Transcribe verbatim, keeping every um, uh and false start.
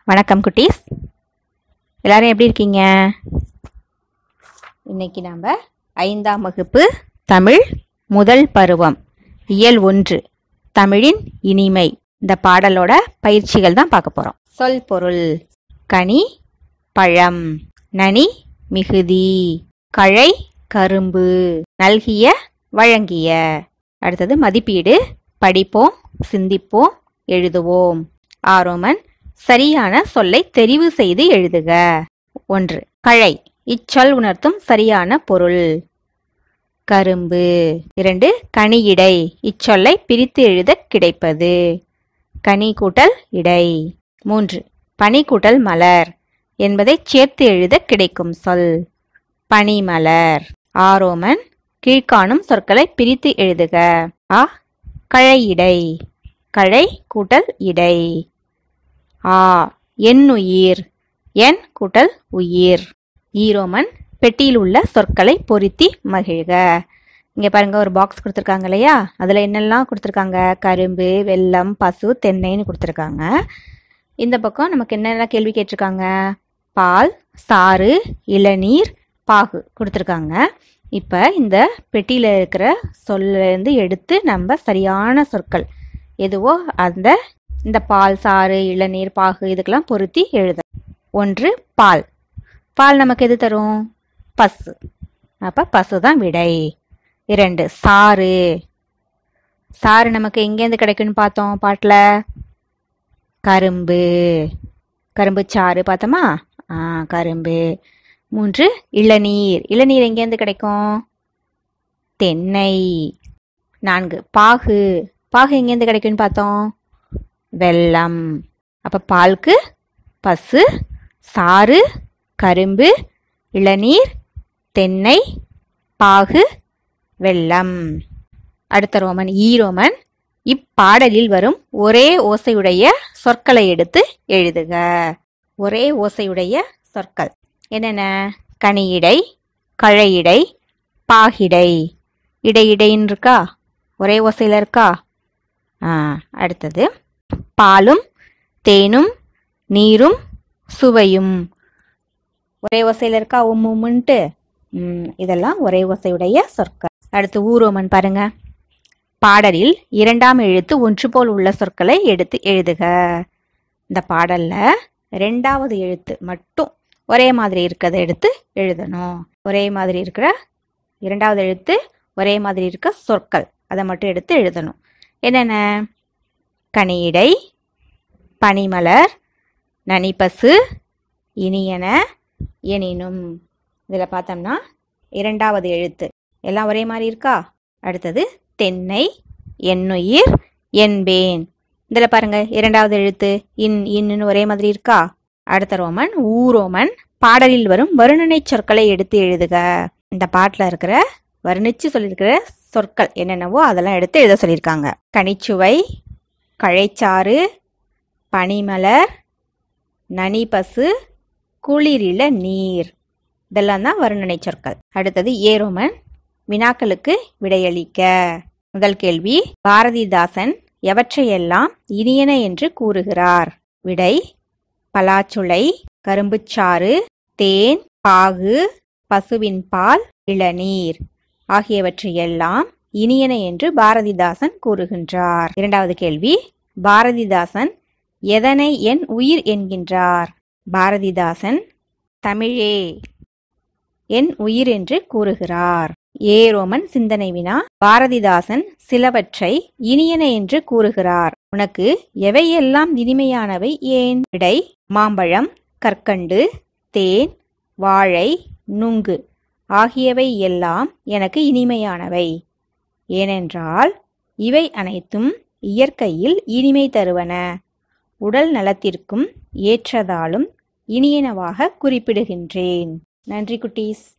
வணக்கம் குட்டீஸ், எல்லாரும் எப்படி இருக்கீங்க? இன்னைக்கு நாம் ஐந்தாம் வகுப்பு தமிழ் முதல் பருவம் இயல் ஒன்று தமிழின் இனிமை இந்த பாடலோட பயிற்சிகள் தான் பார்க்க போறோம். சொல் பொருள்: கனி பழம், நனி மிகுதி, கழை கரும்பு, நல்கிய வழங்கிய. அடுத்தது மதிப்பீடு: படிப்போம், சிந்திப்போம், எழுதுவோம். ஆரோமன்: சரியான சொல்லை தெரிவு செய்து எழுதுக. ஒன்று. கழை, இச்சொல் உணர்த்தும் சரியான பொருள். கரும்பு. இரண்டு. கனியிடை, இச்சொல்லை பிரித்து எழுத கிடைப்பது. கனி கூட்டல் இடை. மூன்று. பனி கூட்டல் மலர் என்பதை சேர்த்து எழுத கிடைக்கும் சொல் பனிமலர். ஆரோமன்: கீழ்காணும் சொற்களை பிரித்து எழுதுக. அ. கழையிடை, கழை கூட்டல் இடை. ஆ. எண்ணுயிர், எண் கூட்டல் உயிர். ஈரோமன்: பெட்டியில் உள்ள சொற்களை பொருத்தி மகிழ்க. இங்கே பாருங்க, ஒரு பாக்ஸ் கொடுத்துருக்காங்க இல்லையா? அதில் என்னெல்லாம் கொடுத்துருக்காங்க? கரும்பு, வெல்லம், பசு, தென்னைன்னு கொடுத்துருக்காங்க. இந்த பக்கம் நமக்கு என்னெல்லாம் கேள்வி கேட்டிருக்காங்க? பால், சாறு, இளநீர், பாகு கொடுத்துருக்காங்க. இப்போ இந்த பெட்டியில் இருக்கிற சொல்லேருந்து எடுத்து நம்ம சரியான சொற்கள் எதுவோ அந்த இந்த பால், சாறு, இளநீர், பாகு இதுக்கெல்லாம் பொருத்தி எழுத. ஒன்று. பால். பால் நமக்கு எது தரும்? பசு. அப்போ பசு தான் விடை. இரண்டு. சாறு. சாறு நமக்கு எங்கேருந்து கிடைக்குன்னு பார்த்தோம் பாட்டில்? கரும்பு. கரும்பு சாறு பார்த்தோமா? ஆ, கரும்பு. மூன்று. இளநீர். இளநீர் எங்கேருந்து கிடைக்கும்? தென்னை. நான்கு. பாகு. பாகு எங்கேருந்து கிடைக்குன்னு பார்த்தோம்? வெல்லம். அப்போ பாலுக்கு பசு, சாறு, கரும்பு, இளநீர், தென்னை, பாகு, வெல்லம். அடுத்த ரோமன் ஈரோமன்: இப்பாடலில் வரும் ஒரே ஓசையுடைய சொற்களை எடுத்து எழுதுக. ஒரே ஓசையுடைய சொற்கள் என்னென்ன? கனியிடை, கழையிடை, பாகிடை. இடையிடைன்னு இருக்கா? ஒரே ஓசையில் இருக்கா? ஆ. அடுத்தது பாலும், தேனும், நீரும், சுவையும். ஒரே ஓசையில் இருக்கா? உம் உம்முன்ட்டு. ம் இதெல்லாம் ஒரே ஓசையுடைய சொற்கள். அடுத்து ஊரோமன் பாருங்க. பாடலில் இரண்டாம் எழுத்து ஒன்று போல் உள்ள சொற்களை எடுத்து எழுதுக. இந்த பாடல்ல ரெண்டாவது எழுத்து மட்டும் ஒரே மாதிரி இருக்கிறத எடுத்து எழுதணும். ஒரே மாதிரி இருக்கிற இரண்டாவது எழுத்து ஒரே மாதிரி இருக்க சொற்கள் அதை மட்டும் எடுத்து எழுதணும். என்னென்ன? கனியிடை, பனிமலர், நனிப்பசு, இனியன, எனினும். இதில் பார்த்தோம்னா இரண்டாவது எழுத்து எல்லாம் ஒரே மாதிரி இருக்கா? அடுத்தது தென்னை, எண்ணுயிர், என்பேன். இதில் பாருங்க, இரண்டாவது எழுத்து இன் இன்னு ஒரே மாதிரி இருக்கா? அடுத்த ரோமன் ஊரோமன்: பாடலில் வரும் வருணனை சொற்களை எடுத்து எழுதுக. இந்த பாட்டில் இருக்கிற வர்ணிச்சு சொல்லியிருக்கிற சொற்கள் என்னென்னவோ அதெல்லாம் எடுத்து எழுத சொல்லியிருக்காங்க. கனிச்சுவை, கழைச்சாறு, பனிமலர், நனிப்பசு, குளிரில நீர். இதெல்லாம் தான் வருணனை சொற்கள். அடுத்தது ஏரோமன்: வினாக்களுக்கு விடையளிக்க. முதல் கேள்வி: பாரதிதாசன் எவற்றையெல்லாம் இனியன என்று கூறுகிறார்? விடை: பலாச்சுளை, கரும்புச்சாறு, தேன், பாகு, பசுவின் பால், இளநீர் ஆகியவற்றையெல்லாம் இனியன என்று பாரதிதாசன் கூறுகின்றார். இரண்டாவது கேள்வி: பாரதிதாசன் எதனை என் உயிர் என்கின்றார்? பாரதிதாசன் தமிழே என் உயிர் என்று கூறுகிறார். ஏரோமன் சிந்தனை வினா: பாரதிதாசன் சிலவற்றை இனியன என்று கூறுகிறார். உனக்கு எவையெல்லாம் இனிமையானவை ஏன்? விடை: மாம்பழம், கற்கண்டு, தேன், வாழை, நுங்கு ஆகியவை எல்லாம் எனக்கு இனிமையானவை. ஏனென்றால் இவை அனைத்தும் இயற்கையில் இனிமை தருவன. உடல் நலத்திற்கும் ஏற்றதாலும் இனியனவாக குறிப்பிடுகின்றேன். நன்றி குட்டீஸ்.